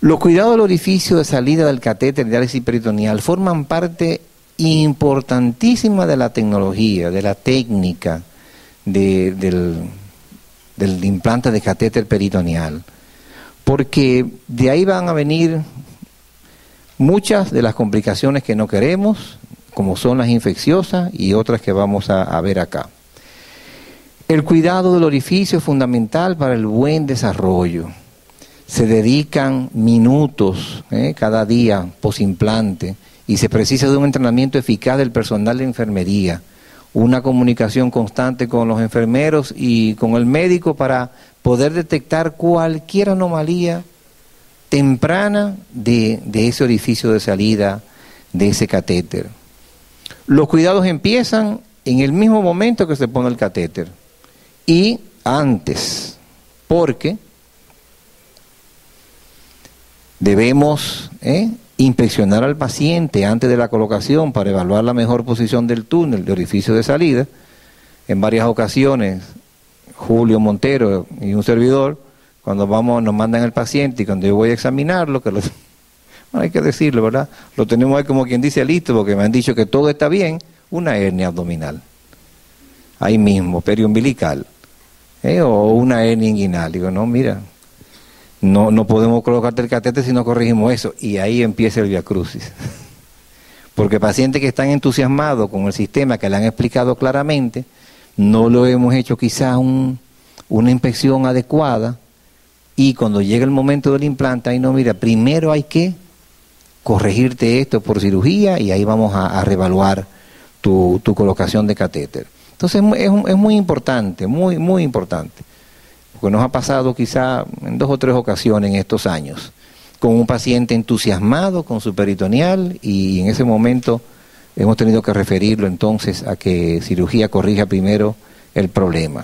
Los cuidados del orificio de salida del catéter de diálisis peritoneal forman parte importantísima de la tecnología, de la técnica del implante de catéter peritoneal, porque de ahí van a venir muchas de las complicaciones que no queremos, como son las infecciosas y otras que vamos a ver acá. El cuidado del orificio es fundamental para el buen desarrollo. Se dedican minutos cada día posimplante y se precisa de un entrenamiento eficaz del personal de enfermería, una comunicación constante con los enfermeros y con el médico para poder detectar cualquier anomalía temprana de ese orificio de salida de ese catéter. Los cuidados empiezan en el mismo momento que se pone el catéter y antes, porque debemos inspeccionar al paciente antes de la colocación para evaluar la mejor posición del túnel de orificio de salida. En varias ocasiones, Julio Montero y un servidor, cuando nos mandan al paciente y cuando yo voy a examinarlo, bueno, hay que decirlo, ¿verdad? Lo tenemos ahí como quien dice listo, porque me han dicho que todo está bien, una hernia abdominal. Ahí mismo, periumbilical, o una hernia inguinal. Digo, no, mira, no podemos colocarte el catéter si no corregimos eso. Y ahí empieza el viacrucis. Porque pacientes que están entusiasmados con el sistema que le han explicado claramente, no lo hemos hecho quizás una inspección adecuada, y cuando llega el momento del implante, ahí no, mira, primero hay que corregirte esto por cirugía y ahí vamos a reevaluar tu colocación de catéter. Entonces es muy importante, muy importante, porque nos ha pasado quizá en 2 o 3 ocasiones en estos años, con un paciente entusiasmado con su peritoneal y en ese momento hemos tenido que referirlo entonces a que cirugía corrija primero el problema.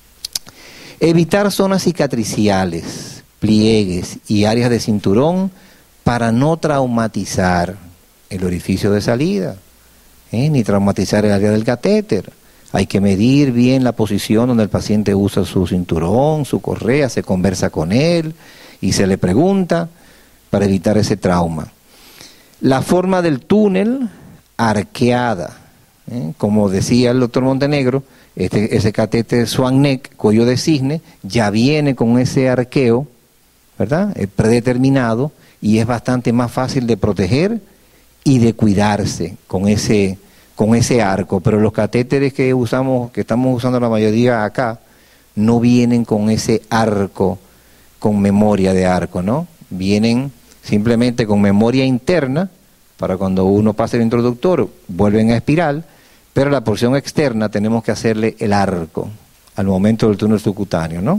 Evitar zonas cicatriciales, pliegues y áreas de cinturón para no traumatizar el orificio de salida, ni traumatizar el área del catéter. Hay que medir bien la posición donde el paciente usa su cinturón, su correa, se conversa con él y se le pregunta para evitar ese trauma. La forma del túnel arqueada, como decía el doctor Montenegro, ese catéter swan neck, cuello de cisne, ya viene con ese arqueo, ¿verdad? Predeterminado, y es bastante más fácil de proteger y de cuidarse con ese arco. Pero los catéteres que estamos usando la mayoría acá, no vienen con ese arco, con memoria de arco, ¿no? Vienen simplemente con memoria interna, para cuando uno pase el introductor, vuelven a espiral, pero la porción externa tenemos que hacerle el arco al momento del túnel subcutáneo, ¿no?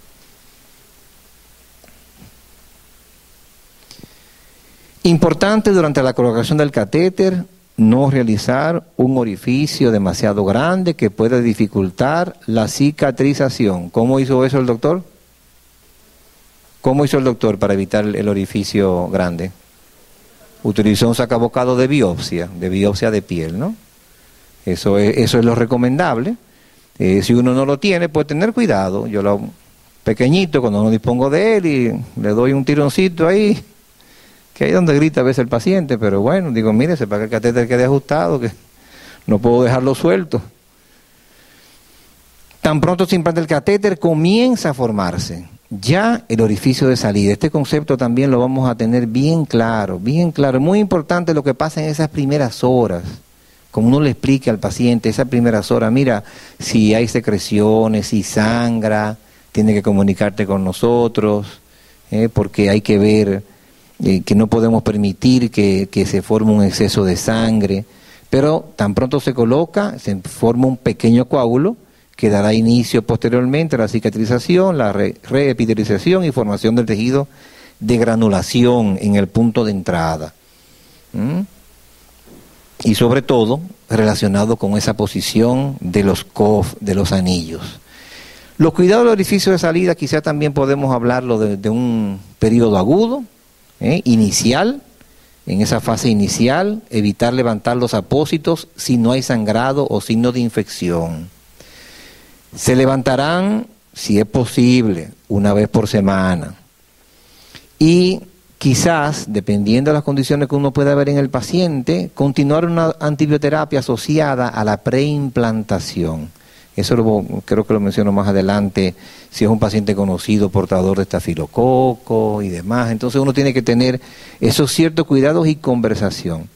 Importante durante la colocación del catéter, no realizar un orificio demasiado grande que pueda dificultar la cicatrización. ¿Cómo hizo eso el doctor? ¿Cómo hizo el doctor para evitar el orificio grande? Utilizó un sacabocado de biopsia de piel, ¿no? Eso es lo recomendable. Si uno no lo tiene, puede tener cuidado. Yo pequeñito, cuando no dispongo de él y le doy un tironcito ahí, que ahí es donde grita a veces el paciente, pero bueno, digo, mire, para que el catéter quede ajustado, que no puedo dejarlo suelto. Tan pronto se implanta el catéter, comienza a formarse ya el orificio de salida. Este concepto también lo vamos a tener bien claro, bien claro. Muy importante lo que pasa en esas primeras horas. Como uno le explique al paciente, esas primeras horas, mira, si hay secreciones, si sangra, tiene que comunicarte con nosotros, porque hay que ver que no podemos permitir que se forme un exceso de sangre. Pero tan pronto se coloca, se forma un pequeño coágulo que dará inicio posteriormente a la cicatrización, la reepitelización y formación del tejido de granulación en el punto de entrada. Y sobre todo relacionado con esa posición de los COF, de los anillos. Los cuidados del orificio de salida quizá también podemos hablarlo de un periodo agudo, inicial. En esa fase inicial, evitar levantar los apósitos si no hay sangrado o signo de infección. Se levantarán, si es posible, una vez por semana. Y quizás, dependiendo de las condiciones que uno pueda ver en el paciente, continuar una antibioterapia asociada a la preimplantación. Eso creo que lo menciono más adelante, si es un paciente conocido, portador de estafilococo y demás. Entonces uno tiene que tener esos ciertos cuidados y conversación.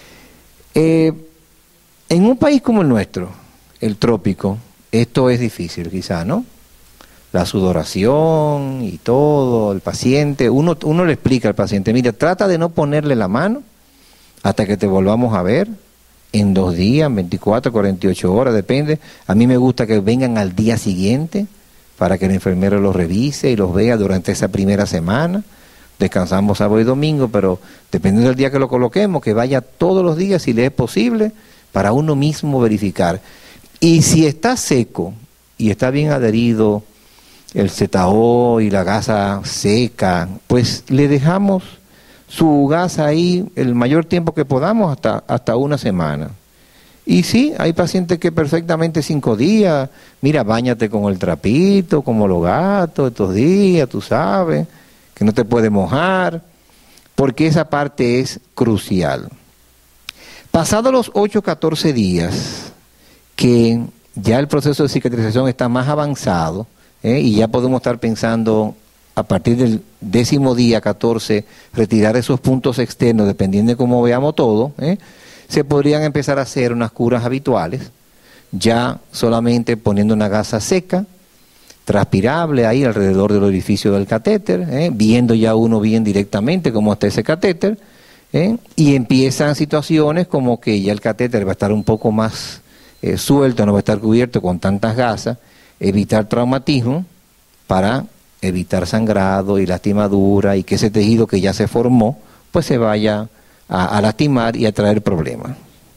En un país como el nuestro, el trópico, esto es difícil quizá, ¿no? La sudoración y todo, el paciente, uno le explica al paciente, mira, trata de no ponerle la mano hasta que te volvamos a ver, en 2 días, 24, 48 horas, depende. A mí me gusta que vengan al día siguiente para que el enfermero los revise y los vea durante esa primera semana. Descansamos sábado y domingo, pero dependiendo del día que lo coloquemos, que vaya todos los días si le es posible, para uno mismo verificar. Y si está seco y está bien adherido el ZO y la gasa seca, pues le dejamos su gasa ahí el mayor tiempo que podamos, hasta 1 semana. Y sí, hay pacientes que perfectamente 5 días, mira, báñate con el trapito, como los gatos estos días, tú sabes, que no te puede mojar, porque esa parte es crucial. Pasados los 8 o 14 días, que ya el proceso de cicatrización está más avanzado, y ya podemos estar pensando a partir del 10º día, 14, retirar esos puntos externos, dependiendo de cómo veamos todo, se podrían empezar a hacer unas curas habituales, ya solamente poniendo una gasa seca, transpirable ahí alrededor del orificio del catéter, viendo ya uno bien directamente cómo está ese catéter, y empiezan situaciones como que ya el catéter va a estar un poco más suelto, no va a estar cubierto con tantas gasas, evitar traumatismo para evitar sangrado y lastimadura y que ese tejido que ya se formó pues se vaya a lastimar y a traer problemas.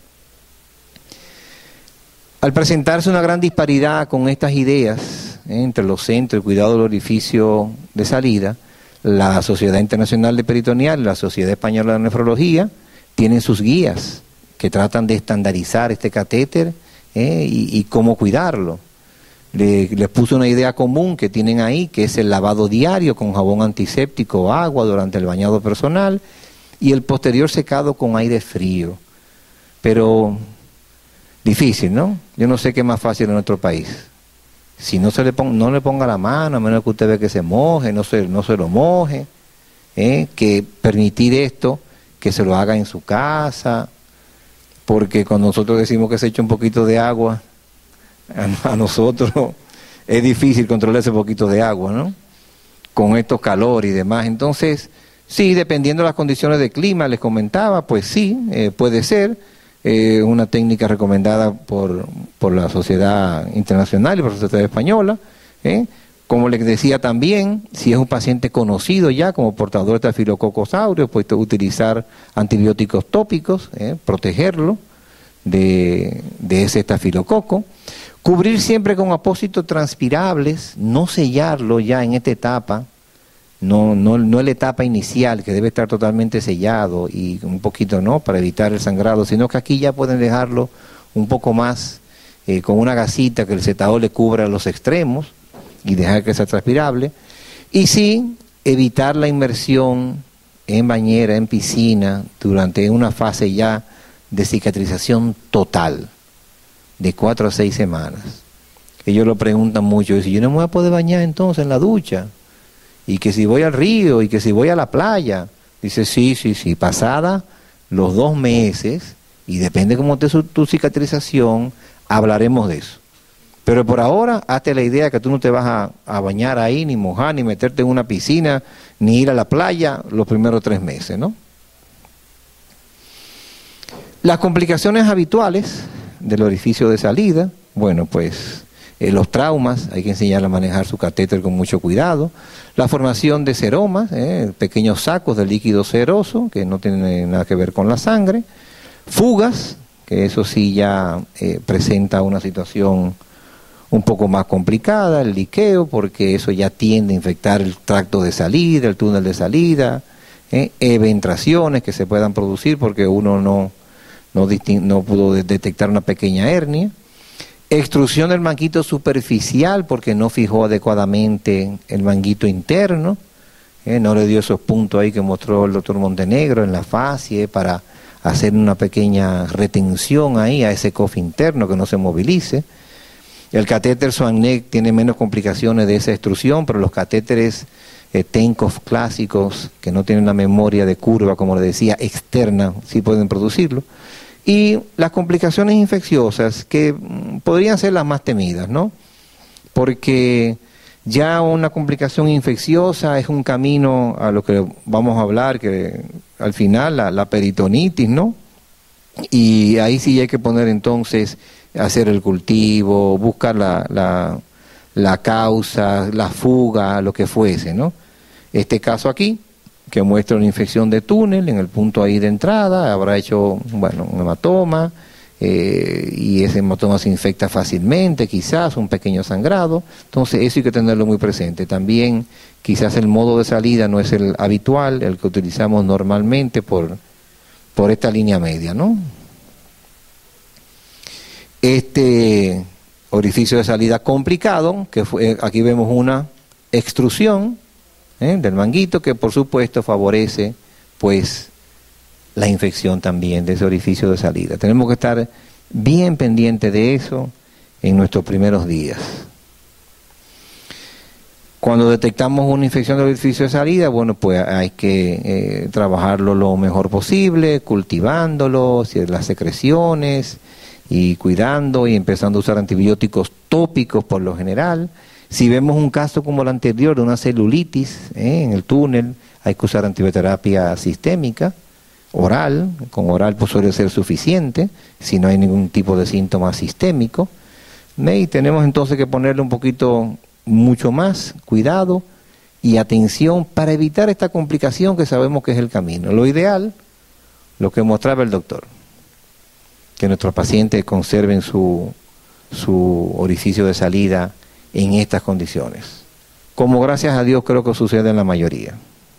Al presentarse una gran disparidad con estas ideas entre los centros, el cuidado del orificio de salida, la Sociedad Internacional de Peritoneal y la Sociedad Española de Nefrología tienen sus guías que tratan de estandarizar este catéter y cómo cuidarlo. Les puse una idea común que tienen ahí, que es el lavado diario con jabón antiséptico o agua durante el bañado personal y el posterior secado con aire frío. Pero difícil, ¿no? Yo no sé qué es más fácil en nuestro país. Si no no le ponga la mano, a menos que usted vea que se moje, no se lo moje, que permitir esto, que se lo haga en su casa, porque cuando nosotros decimos que se echa un poquito de agua, a nosotros es difícil controlar ese poquito de agua, ¿no? Con estos calores y demás. Entonces, sí, dependiendo de las condiciones de clima, les comentaba, pues sí, puede ser una técnica recomendada por la Sociedad Internacional y por la Sociedad Española. Como les decía también, si es un paciente conocido ya como portador de Staphylococcus aureus, pues utilizar antibióticos tópicos, protegerlo de ese estafilococo. Cubrir siempre con apósitos transpirables, no sellarlo ya en esta etapa, no en la etapa inicial, que debe estar totalmente sellado y un poquito, ¿no?, para evitar el sangrado, sino que aquí ya pueden dejarlo un poco más con una gasita que el ZO le cubra los extremos y dejar que sea transpirable. Y sí, evitar la inmersión en bañera, en piscina, durante una fase ya de cicatrización total, de 4 a 6 semanas. Ellos lo preguntan mucho, y si yo no me voy a poder bañar entonces en la ducha, y que si voy al río, y que si voy a la playa, dice sí, pasada los 2 meses, y depende cómo esté tu cicatrización, hablaremos de eso. Pero por ahora, hazte la idea que tú no te vas a bañar ahí, ni mojar, ni meterte en una piscina, ni ir a la playa los primeros 3 meses, ¿no? Las complicaciones habituales del orificio de salida, bueno, pues los traumas, hay que enseñarle a manejar su catéter con mucho cuidado, la formación de seromas, pequeños sacos de líquido seroso, que no tienen nada que ver con la sangre, fugas, que eso sí ya presenta una situación un poco más complicada, el liqueo, porque eso ya tiende a infectar el tracto de salida, el túnel de salida, eventraciones que se puedan producir porque uno no pudo detectar una pequeña hernia, extrusión del manguito superficial porque no fijó adecuadamente el manguito interno, no le dio esos puntos ahí que mostró el doctor Montenegro en la fascie para hacer una pequeña retención ahí a ese COF interno que no se movilice. El catéter Swan-Neck tiene menos complicaciones de esa extrusión, pero los catéteres Tenkov clásicos, que no tienen la memoria de curva, como le decía, externa, sí pueden producirlo. Y las complicaciones infecciosas, que podrían ser las más temidas, ¿no? Porque ya una complicación infecciosa es un camino a lo que vamos a hablar, que al final la peritonitis, ¿no? Y ahí sí hay que poner entonces, hacer el cultivo, buscar la causa, la fuga, lo que fuese, ¿no? Este caso aquí, que muestra una infección de túnel en el punto ahí de entrada, habrá hecho, bueno, un hematoma, y ese hematoma se infecta fácilmente, quizás un pequeño sangrado, entonces eso hay que tenerlo muy presente. También quizás el modo de salida no es el habitual, el que utilizamos normalmente por esta línea media, ¿no? Este orificio de salida complicado, que aquí vemos una extrusión del manguito, que por supuesto favorece pues la infección también de ese orificio de salida. Tenemos que estar bien pendientes de eso en nuestros primeros días. Cuando detectamos una infección del orificio de salida, bueno, pues hay que trabajarlo lo mejor posible, cultivándolo, las secreciones, y cuidando y empezando a usar antibióticos tópicos por lo general. Si vemos un caso como el anterior, de una celulitis en el túnel, hay que usar antibioterapia sistémica, oral, con oral pues suele ser suficiente, si no hay ningún tipo de síntoma sistémico. Y tenemos entonces que ponerle un poquito, mucho más cuidado y atención para evitar esta complicación que sabemos que es el camino. Lo ideal, lo que mostraba el doctor, que nuestros pacientes conserven su orificio de salida en estas condiciones, como gracias a Dios creo que sucede en la mayoría.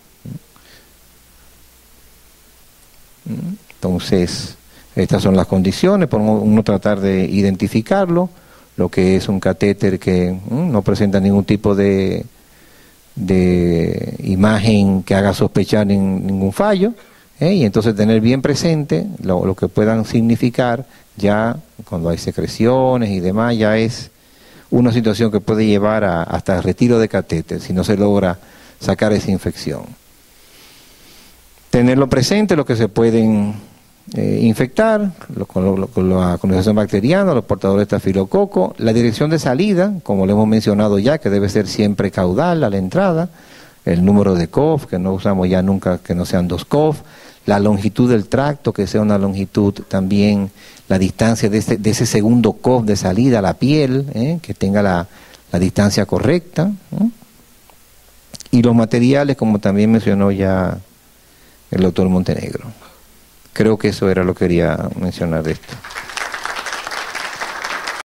Entonces, estas son las condiciones, por uno tratar de identificarlo, lo que es un catéter que no presenta ningún tipo de imagen que haga sospechar ningún fallo, y entonces tener bien presente lo que puedan significar ya cuando hay secreciones y demás, ya es una situación que puede llevar hasta el retiro de catéter si no se logra sacar esa infección. Tenerlo presente, lo que se pueden infectar, con la colonización bacteriana, los portadores de estafilococo, la dirección de salida, como lo hemos mencionado ya, que debe ser siempre caudal a la entrada, el número de COF, que no usamos ya nunca que no sean 2 COF, la longitud del tracto, que sea una longitud también, la distancia de ese segundo COF de salida a la piel, que tenga la distancia correcta, y los materiales, como también mencionó ya el doctor Montenegro. Creo que eso era lo que quería mencionar de esto.